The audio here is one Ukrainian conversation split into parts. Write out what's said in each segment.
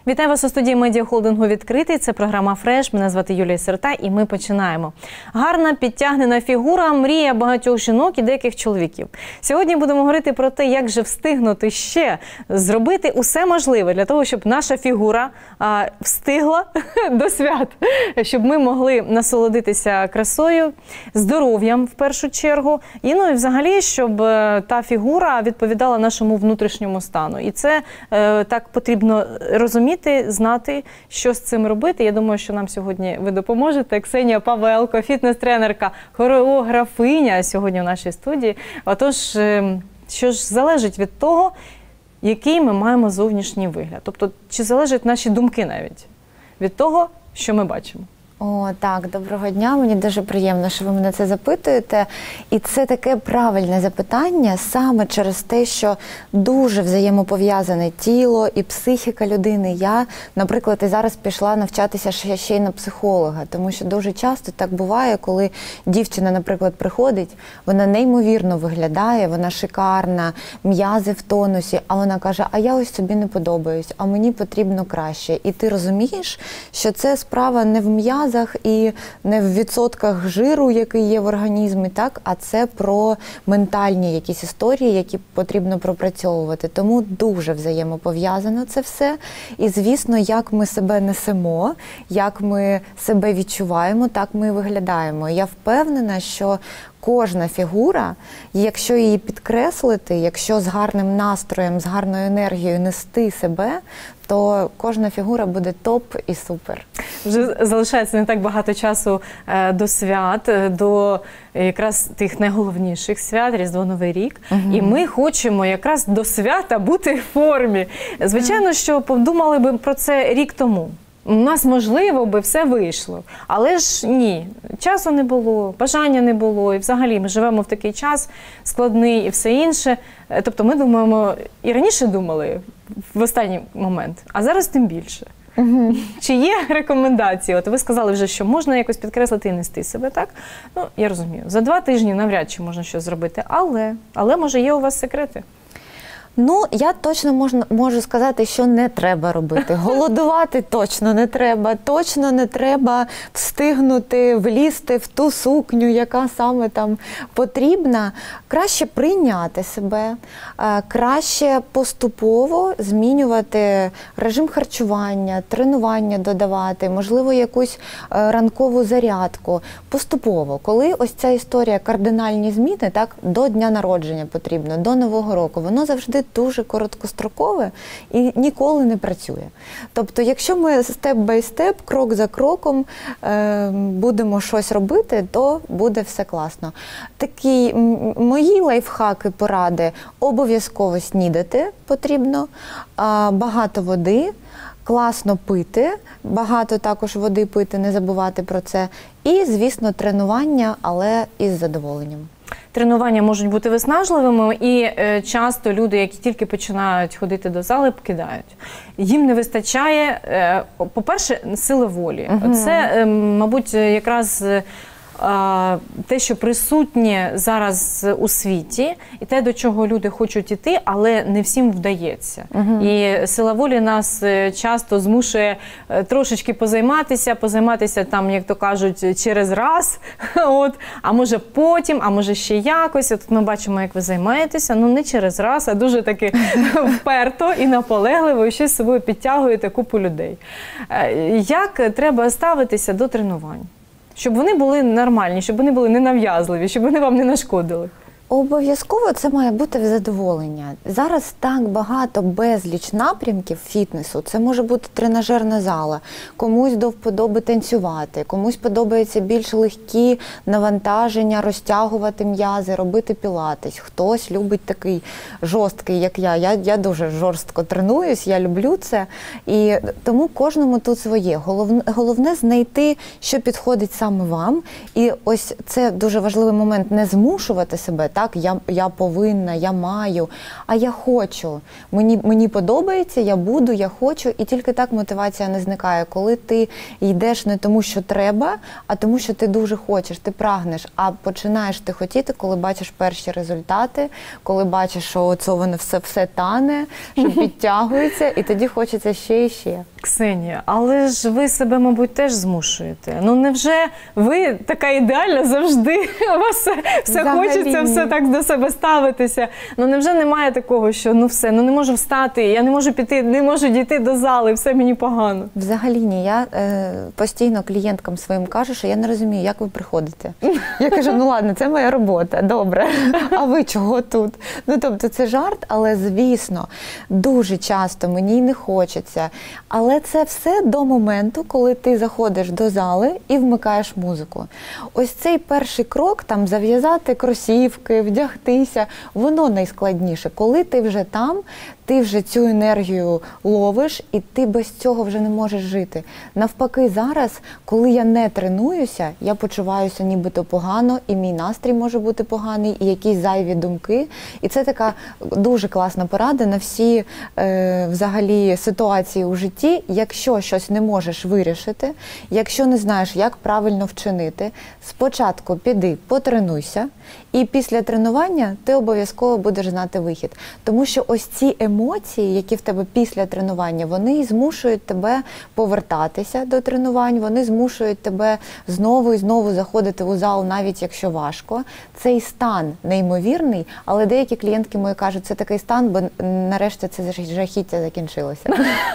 Вітаю вас у студії медіахолдингу «Відкритий». Це програма «Фреш». Мене звати Юлія Серта і ми починаємо. Гарна, підтягнена фігура – мрія багатьох жінок і деяких чоловіків. Сьогодні будемо говорити про те, як же встигнути ще зробити усе можливе для того, щоб наша фігура встигла до свят, щоб ми могли насолодитися красою, здоров'ям в першу чергу, і взагалі, щоб та фігура відповідала нашому внутрішньому стану. І це так потрібно розуміти, знати, що з цим робити. Я думаю, що нам сьогодні ви допоможете. Ксенія Павелко, фітнес-тренерка, хореографиня сьогодні в нашій студії. Отож, що ж залежить від того, який ми маємо зовнішній вигляд? Тобто, чи залежать наші думки навіть від того, що ми бачимо? О, так, доброго дня. Мені дуже приємно, що ви мене це запитуєте. І це таке правильне запитання саме через те, що дуже взаємопов'язане тіло і психіка людини. Я, наприклад, і зараз пішла навчатися ще й на психолога, тому що дуже часто так буває, коли дівчина, наприклад, приходить, вона неймовірно виглядає, вона шикарна, м'язи в тонусі, а вона каже, а я ось собі не подобаюсь, а мені потрібно краще. І ти розумієш, що це справа не в м'язах, і не в відсотках жиру, який є в організмі, так, а це про ментальні якісь історії, які потрібно пропрацьовувати. Тому дуже взаємопов'язано це все. І, звісно, як ми себе несемо, як ми себе відчуваємо, так ми і виглядаємо. Я впевнена, що кожна фігура, якщо її підкреслити, якщо з гарним настроєм, з гарною енергією нести себе, то кожна фігура буде топ і супер. Вже залишається не так багато часу до свят, до якраз тих найголовніших свят, Різдво-Новий рік. І ми хочемо якраз до свята бути в формі. Звичайно, що подумали би про це рік тому. У нас, можливо, би все вийшло. Але ж ні, часу не було, бажання не було. І взагалі ми живемо в такий час складний і все інше. Тобто ми думаємо, і раніше думали в останній момент, а зараз тим більше. Чи є рекомендації? От ви сказали вже, що можна якось підкреслити і нести себе, так? Ну, я розумію, за 2 тижні навряд чи можна щось зробити, але може є у вас секрети? Ну, я точно можу сказати, що не треба робити. Голодувати точно не треба встигнути влізти в ту сукню, яка саме там потрібна. Краще прийняти себе, краще поступово змінювати режим харчування, тренування додавати, можливо, якусь ранкову зарядку. Поступово. Коли ось ця історія кардинальні зміни, так, до дня народження потрібно, до Нового року, воно завжди дуже короткострокове і ніколи не працює. Тобто, якщо ми степ-бай-степ, крок за кроком будемо щось робити, то буде все класно. Такі мої лайфхаки, поради: обов'язково снідати потрібно, багато води, класно пити, багато також води пити, не забувати про це. І, звісно, тренування, але із задоволенням. Тренування можуть бути виснажливими, і часто люди, які тільки починають ходити до зали, покидають. Їм не вистачає, по-перше, сили волі. Це, мабуть, якраз те, що присутнє зараз у світі, і те, до чого люди хочуть іти, але не всім вдається. І сила волі нас часто змушує трошечки позайматися там, як то кажуть, через раз, а може потім, а може ще якось. От ми бачимо, як ви займаєтеся, ну не через раз, а дуже таки вперто і наполегливо, і ще з собою підтягуєте купу людей. Як треба ставитися до тренувань? Щоб вони були нормальні, щоб вони були ненав'язливі, щоб вони вам не нашкодили. Обов'язково це має бути в задоволення. Зараз так багато, безліч напрямків фітнесу. Це може бути тренажерна зала, комусь до вподоби танцювати, комусь подобається більш легкі навантаження, розтягувати м'язи, робити пілатес. Хтось любить такий жорсткий, як я. Я дуже жорстко тренуюсь, я люблю це. І тому кожному тут своє. Головне знайти, що підходить саме вам. І ось це дуже важливий момент – не змушувати себе. Так, я повинна, я маю, а я хочу. Мені подобається, я буду, я хочу, і тільки так мотивація не зникає. Коли ти йдеш не тому, що треба, а тому, що ти дуже хочеш, ти прагнеш, а починаєш ти хотіти, коли бачиш перші результати, коли бачиш, що воно все тане, що підтягується, і тоді хочеться ще і ще. Ксенія, але ж ви себе, мабуть, теж змушуєте. Ну невже ви така ідеальна завжди? У вас все хочеться, все так до себе ставитися. Ну невже немає такого, що ну все, ну не можу встати, я не можу піти, не можу дійти до зали, все мені погано? Взагалі ні. Я постійно клієнткам своїм кажу, що я не розумію, як ви приходите. Я кажу, ну ладно, це моя робота, добре. А ви чого тут? Ну тобто це жарт, але звісно, дуже часто мені не хочеться. Але це все до моменту, коли ти заходиш до зали і вмикаєш музику. Ось цей перший крок, там зав'язати кросівки, вдягтися, воно найскладніше. Коли ти вже там, ти вже цю енергію ловиш, і ти без цього вже не можеш жити. Навпаки, зараз, коли я не тренуюся, я почуваюся нібито погано, і мій настрій може бути поганий, і якісь зайві думки. І це така дуже класна порада на всі взагалі ситуації у житті. Якщо щось не можеш вирішити, якщо не знаєш, як правильно вчинити, спочатку піди, потренуйся, і після тренування ти обов'язково будеш знати вихід. Тому що ось ці емоції, які в тебе після тренування, вони змушують тебе повертатися до тренувань, вони змушують тебе знову і знову заходити у зал, навіть якщо важко. Цей стан неймовірний, але деякі клієнтки мої кажуть, це такий стан, бо нарешті це жахіття закінчилося.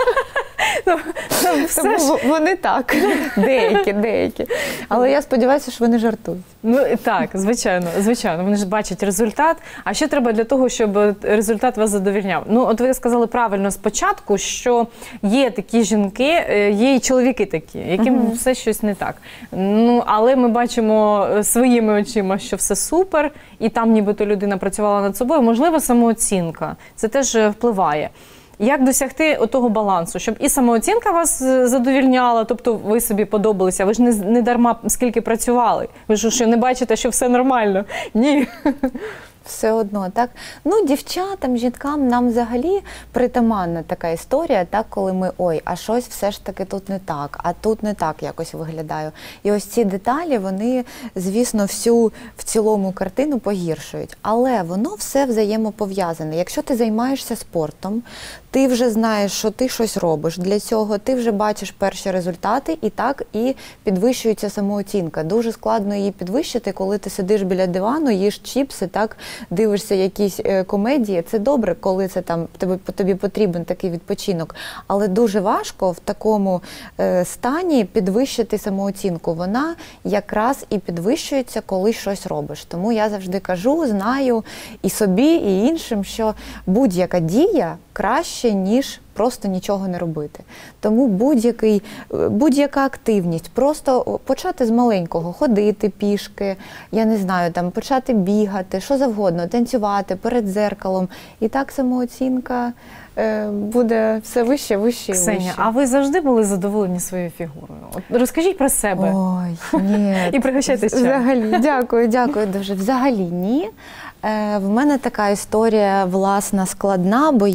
Тому вони так, деякі. Але я сподіваюся, що вони жартують. Ну так, звичайно, вони ж бачать результат. А що треба для того, щоб результат вас задовольняв? Ну, от ви сказали правильно спочатку, що є такі жінки, є і чоловіки такі, яким все щось не так. Ну, але ми бачимо своїми очима, що все супер, і там нібито людина працювала над собою. Можливо, самооцінка. Це теж впливає. Як досягти того балансу, щоб і самооцінка вас задовільняла, тобто ви собі подобалися, ви ж не дарма скільки працювали, ви ж що не бачите, що все нормально? Ні. Все одно, так? Ну, дівчатам, жінкам, нам взагалі притаманна така історія, так, коли ми, а щось все ж таки тут не так, а тут не так якось виглядаю. І ось ці деталі, вони, звісно, всю в цілому картину погіршують. Але воно все взаємопов'язане. Якщо ти займаєшся спортом, ти вже знаєш, що ти щось робиш для цього, ти вже бачиш перші результати, і так і підвищується самооцінка. Дуже складно її підвищити, коли ти сидиш біля дивану, їш чіпси, так, дивишся якісь комедії. Це добре, коли це там тобі потрібен такий відпочинок. Але дуже важко в такому стані підвищити самооцінку. Вона якраз і підвищується, коли щось робиш. Тому я завжди кажу, знаю і собі, і іншим, що будь-яка дія краще, ніж просто нічого не робити. Тому будь-яка активність, просто почати з маленького, ходити пішки, я не знаю, там почати бігати, що завгодно, танцювати перед дзеркалом. І так самооцінка буде все вище, вище і вище. Ксенія, а ви завжди були задоволені своєю фігурою? От розкажіть про себе. Ой, ні. І пригощайтесь чаєм. Взагалі, дякую дуже. Взагалі ні. В мене така історія, власна, складна, бо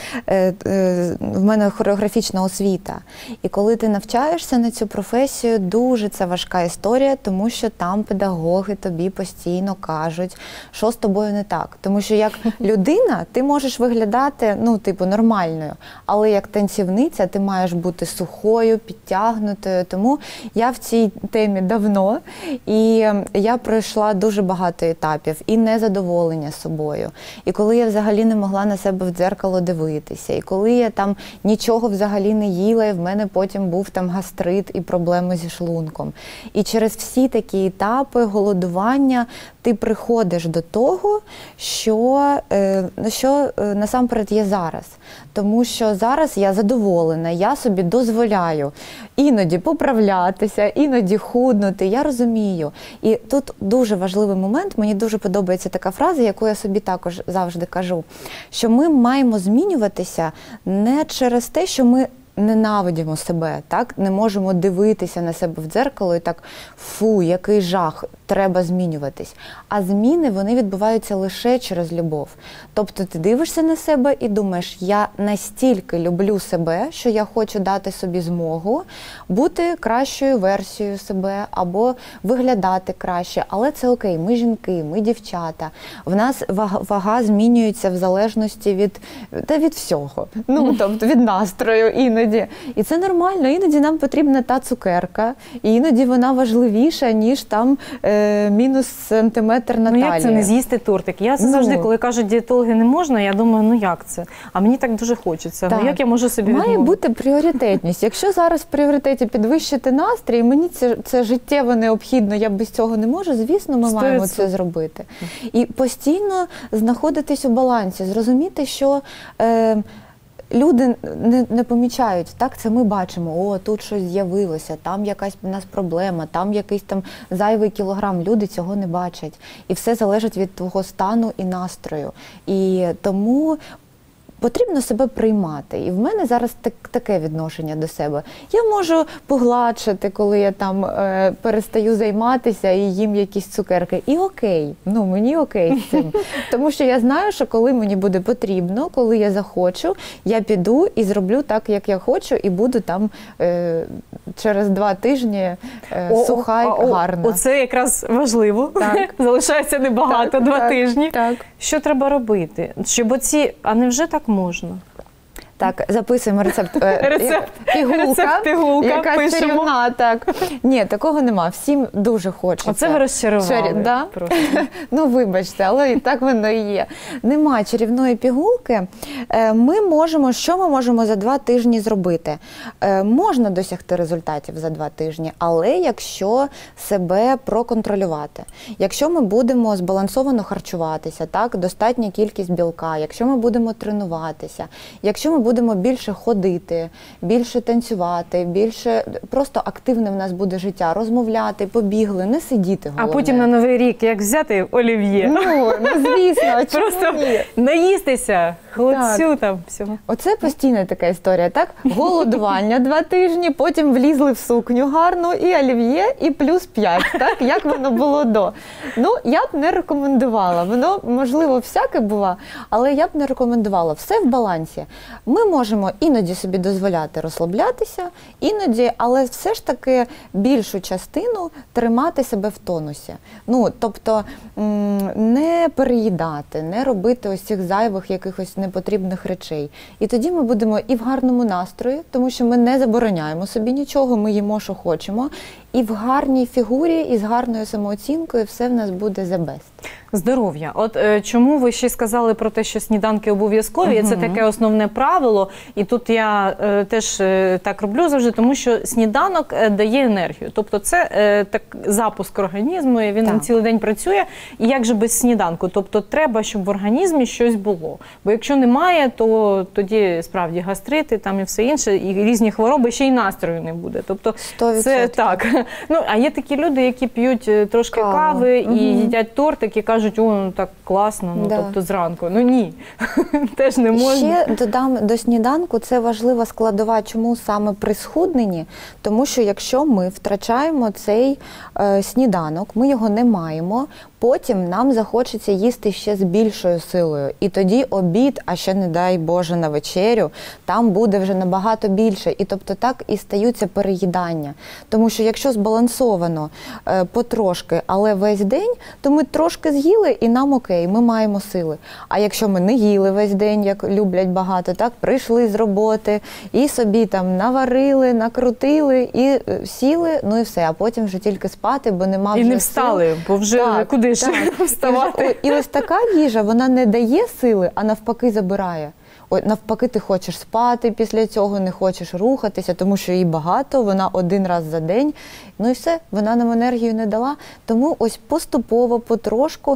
в мене хореографічна освіта. І коли ти навчаєшся на цю професію, дуже це важка історія, тому що там педагоги тобі постійно кажуть, що з тобою не так. Тому що як людина ти можеш виглядати, нормальною, але як танцівниця ти маєш бути сухою, підтягнутою. Тому я в цій темі давно, і я пройшла дуже багато етапів і незадоволення собою. І коли я взагалі не могла на себе в дзеркало дивитися, і коли я там нічого взагалі не їла, і в мене потім був там гастрит і проблеми зі шлунком. І через всі такі етапи голодування ти приходиш до того, що насамперед є зараз. Тому що зараз я задоволена, я собі дозволяю іноді поправлятися, іноді худнути, я розумію. І тут дуже важливий момент, мені дуже подобається така фраза, яку я собі також завжди кажу, що ми маємо змінюватися не через те, що ми ненавидимо себе, так? Не можемо дивитися на себе в дзеркало і так, фу, який жах. треба змінюватись. А зміни, вони відбуваються лише через любов. Тобто ти дивишся на себе і думаєш, я настільки люблю себе, що я хочу дати собі змогу бути кращою версією себе або виглядати краще. Але це окей, ми жінки, ми дівчата. В нас вага змінюється в залежності від всього. Ну, тобто від настрою іноді. І це нормально, іноді нам потрібна та цукерка, і іноді вона важливіша, ніж там мінус сантиметр на талії. Ну як це не з'їсти тортик? Я завжди, коли кажуть, дієтологи не можна, я думаю, ну як це? А мені так дуже хочеться. Так. Ну як я можу собі відмовити? Має бути пріоритетність. Якщо зараз в пріоритеті підвищити настрій, мені це життєво необхідно, я без цього не можу, звісно, ми маємо це зробити. І постійно знаходитись у балансі, зрозуміти, що люди не помічають, так, це ми бачимо, о, тут щось з'явилося, там якась у нас проблема, там якийсь там зайвий кілограм, люди цього не бачать. І все залежить від твого стану і настрою. І тому потрібно себе приймати. І в мене зараз таке відношення до себе. Я можу погладшити, коли я там перестаю займатися і їм якісь цукерки. І окей, ну мені окей з цим. Тому що я знаю, що коли мені буде потрібно, коли я захочу, я піду і зроблю так, як я хочу, і буду там через 2 тижні суха і гарна. Оце якраз важливо. Так. Залишається небагато, 2 тижні. Так. Що треба робити? Щоб оці, а невже так можна? Так, записуємо рецепт. Рецепт пігулка, яка пишемо. чарівна, так. Ні, такого нема. Всім дуже хочеться. Оце ви розчарували. Да? Просто. Ну, вибачте, але і так воно і є. Нема чарівної пігулки. Що ми можемо за 2 тижні зробити? Можна досягти результатів за 2 тижні, але якщо себе проконтролювати. Якщо ми будемо збалансовано харчуватися, так, достатня кількість білка, якщо ми будемо тренуватися, якщо ми будемо більше ходити, більше танцювати, більше просто активне в нас буде життя, розмовляти, побігли, не сидіти головне. А потім на Новий рік, як взяти олів'є. Ну, звісно, чому Просто ні? наїстися, холодцю там всього. Оце постійна така історія, так? Голодування 2 тижні, потім влізли в сукню гарну, і олів'є, і плюс 5, так? Як воно було до. Ну, я б не рекомендувала. Воно, можливо, всяке було, але я б не рекомендувала. Все в балансі. Ми можемо іноді собі дозволяти розслаблятися, іноді, але все ж таки більшу частину тримати себе в тонусі. Ну, тобто не переїдати, не робити ось цих зайвих якихось непотрібних речей. І тоді ми будемо і в гарному настрої, тому що ми не забороняємо собі нічого, ми їмо, що хочемо, і в гарній фігурі, і з гарною самооцінкою все в нас буде the best. Здоров'я. От чому ви ще сказали про те, що сніданки обов'язкові, це таке основне правило, і тут я теж так роблю завжди, тому що сніданок дає енергію. Тобто це так запуск організму, і він цілий день працює, і як же без сніданку? Тобто треба, щоб в організмі щось було. Бо якщо немає, то тоді справді гастрити там і все інше, і різні хвороби, ще й настрою не буде. Тобто 100%. це так. Ну, а є такі люди, які п'ють трошки кави і їдять тортик, і кажуть, о, ну так класно, ну тобто зранку. Ну ні, теж не можна. Ще додам до сніданку, це важлива складова, чому саме при схудненні, тому що якщо ми втрачаємо цей сніданок, ми його не маємо, потім нам захочеться їсти ще з більшою силою. І тоді обід, а ще не дай Боже на вечерю, там буде вже набагато більше. І тобто так і стаються переїдання. Тому що якщо збалансовано потрошки, але весь день, то ми трошки з'їли і нам окей, ми маємо сили. А якщо ми не їли весь день, як люблять багато, так, прийшли з роботи і собі там наварили, накрутили і сіли, ну і все, а потім вже тільки спати, бо нема вже і не встали, сил. бо вже куди ж вставати. І ось така їжа, вона не дає сили, а навпаки забирає. Навпаки, ти хочеш спати після цього, не хочеш рухатися, тому що її багато, вона 1 раз за день. Ну і все, вона нам енергію не дала. Тому ось поступово, потрошку,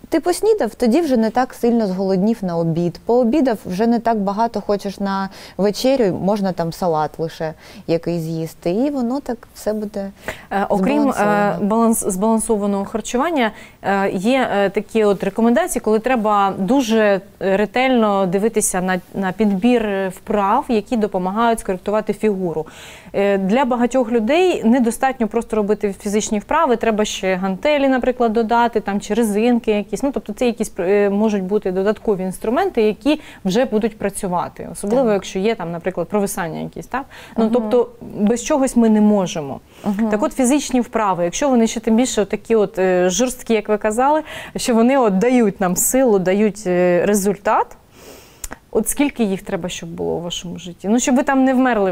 Ти поснідав, тоді вже не так сильно зголоднів на обід. Пообідав, вже не так багато хочеш на вечерю, можна там салат лише який з'їсти. І воно так все буде Окрім збалансовано. збалансованого харчування, є такі от рекомендації, коли треба дуже ретельно дивитися на підбір вправ, які допомагають скоректувати фігуру. Для багатьох людей недостатньо просто робити фізичні вправи, треба ще гантелі, наприклад, додати, там, чи резинки якісь. Ну, тобто це якісь можуть бути додаткові інструменти, які вже будуть працювати. Особливо, якщо є, там, наприклад, провисання якісь. Так? Ну, тобто без чогось ми не можемо. Так от фізичні вправи, якщо вони ще тим більше такі от жорсткі, як ви казали, що вони от дають нам силу, дають результат, от скільки їх треба, щоб було у вашому житті? Ну, щоб ви там не вмерли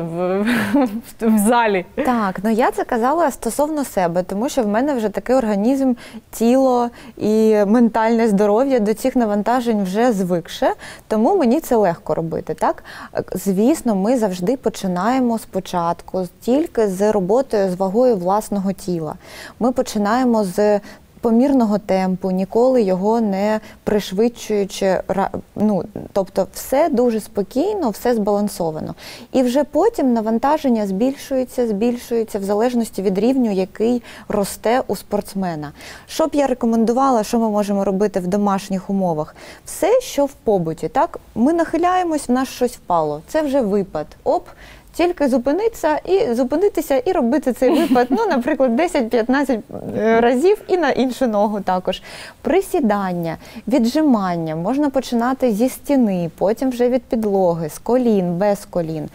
в залі. Так, ну я це казала стосовно себе, тому що в мене вже такий організм, тіло і ментальне здоров'я до цих навантажень вже звикше, тому мені це легко робити, так? Звісно, ми завжди починаємо спочатку тільки з роботою з вагою власного тіла. Ми починаємо з помірного темпу, ніколи його не пришвидшуючи, ну, тобто все дуже спокійно, все збалансовано. І вже потім навантаження збільшується в залежності від рівню, який росте у спортсмена. Що б я рекомендувала, що ми можемо робити в домашніх умовах? Все, що в побуті, так? Ми нахиляємось, в нас щось впало. Це вже випад. Оп! Тільки зупинитися і робити цей випад, ну, наприклад, 10-15 разів і на іншу ногу також. Присідання, віджимання, можна починати зі стіни, потім вже від підлоги, з колін, без колін.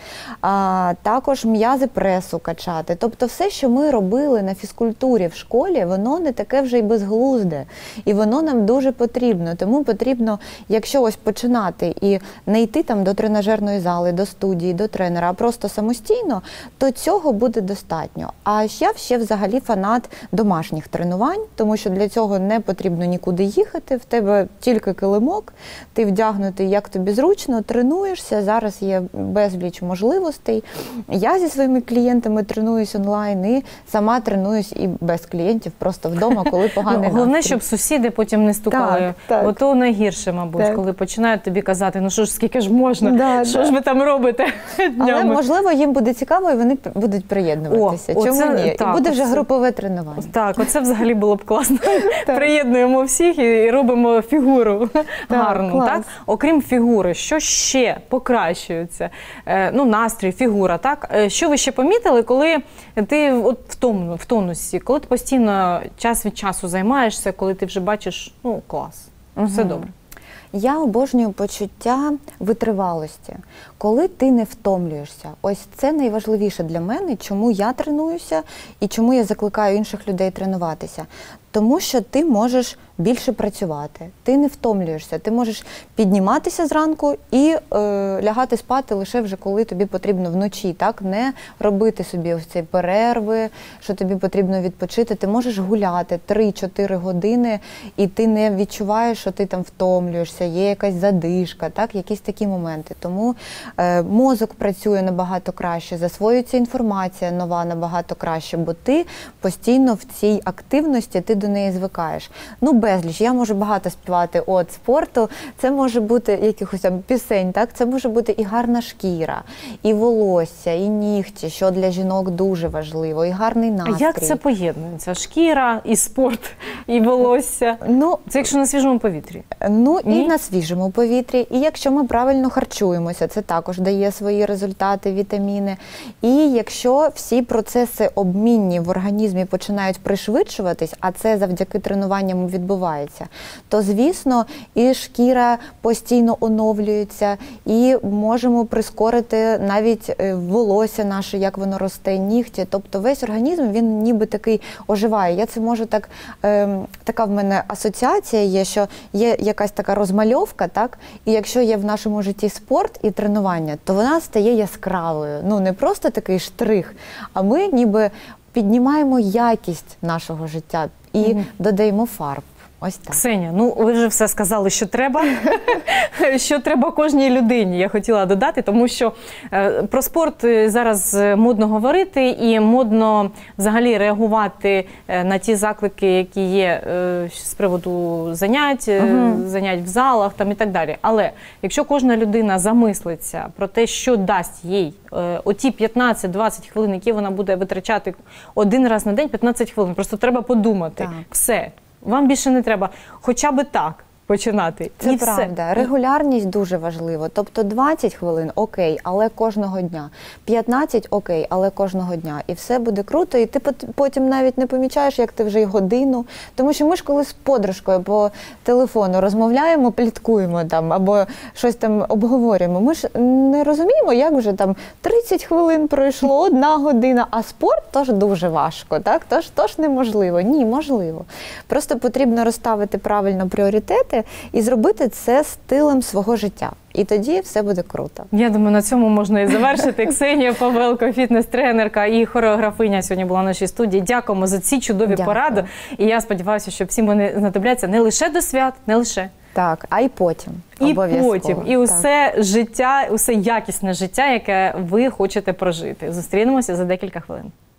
Також м'язи пресу качати. Тобто все, що ми робили на фізкультурі в школі, воно не таке вже й безглузде. І воно нам дуже потрібно. Тому потрібно, якщо ось починати і не йти там до тренажерної зали, до студії, до тренера, а просто самостійно, то цього буде достатньо. А я ще взагалі фанат домашніх тренувань, тому що для цього не потрібно нікуди їхати, в тебе тільки килимок, ти вдягнутий, як тобі зручно, тренуєшся, зараз є безліч можливостей. Я зі своїми клієнтами тренуюсь онлайн і сама тренуюсь і без клієнтів, просто вдома, коли поганий настрій. Головне, щоб сусіди потім не стукали, так. бо то найгірше, мабуть, коли починають тобі казати, ну що ж, скільки ж можна, що ж ви там робите днями? Але, можливо, їм буде цікаво і вони будуть приєднуватися. Чому ні? Так, і буде вже групове тренування. Так, оце взагалі було б класно. Приєднуємо всіх і робимо фігуру гарну. Так? Окрім фігури, що ще покращується? Ну, настрій, фігура, так? Що ви ще помітили, коли ти от в тонусі, коли ти постійно час від часу займаєшся, коли ти вже бачиш, ну, клас, все добре? Я обожнюю почуття витривалості, коли ти не втомлюєшся. Ось це найважливіше для мене, чому я тренуюся і чому я закликаю інших людей тренуватися. Тому що ти можеш більше працювати, ти не втомлюєшся, ти можеш підніматися зранку і лягати спати лише вже коли тобі потрібно вночі, так? Не робити собі ось ці перерви, що тобі потрібно відпочити. Ти можеш гуляти 3-4 години і ти не відчуваєш, що ти там втомлюєшся, є якась задишка, так? Якісь такі моменти. Тому мозок працює набагато краще, засвоюється інформація нова набагато краще, бо ти постійно в цій активності, ти до неї звикаєш. Ну, безліч. Я можу багато співати от спорту, це може бути якихось там пісень, так? Це може бути і гарна шкіра, і волосся, і нігті, що для жінок дуже важливо, і гарний настрій. А як це поєднується? Шкіра, і спорт, і волосся? Ну, це якщо на свіжому повітрі? Ну, і на свіжому повітрі. І якщо ми правильно харчуємося, це також дає свої результати, вітаміни. І якщо всі процеси обмінні в організмі починають пришвидшуватись, а це завдяки тренуванням відбувається, то, звісно, і шкіра постійно оновлюється, і можемо прискорити навіть волосся наше, як воно росте, нігті. Тобто весь організм, він ніби такий оживає. Я це можу так, така в мене асоціація є, що є якась така розмальовка, так? І якщо є в нашому житті спорт і тренування, то вона стає яскравою. Ну, не просто такий штрих, а ми ніби піднімаємо якість нашого життя і додаємо фарб. Ось так. Ксенія, ну ви вже все сказали, що треба. Що треба кожній людині, я хотіла додати, тому що про спорт зараз модно говорити і модно взагалі реагувати на ті заклики, які є з приводу занять, занять в залах там, і так далі. Але якщо кожна людина замислиться про те, що дасть їй оті 15-20 хвилин, які вона буде витрачати один раз на день, 15 хвилин, просто треба подумати. Так. Все, вам більше не треба, хоча би так починати. Це і правда. Все. Регулярність дуже важлива. Тобто 20 хвилин – окей, але кожного дня. 15 – окей, але кожного дня. І все буде круто. І ти потім навіть не помічаєш, як ти вже й годину. Тому що ми ж коли з подружкою по телефону розмовляємо, пліткуємо там, або щось там обговорюємо. Ми ж не розуміємо, як вже там 30 хвилин пройшло, 1 година. А спорт тож дуже важко, так? Тож неможливо. Ні, можливо. Просто потрібно розставити правильно пріоритети і зробити це стилем свого життя. І тоді все буде круто. Я думаю, на цьому можна і завершити. Ксенія Павелко, фітнес-тренерка і хореографиня сьогодні була в нашій студії. Дякуємо за ці чудові поради. І я сподіваюся, що всім вони знадобляться не лише до свят, не лише. Так, а й потім. І обов'язково. потім. І усе життя, усе якісне життя, яке ви хочете прожити. Зустрінемося за декілька хвилин.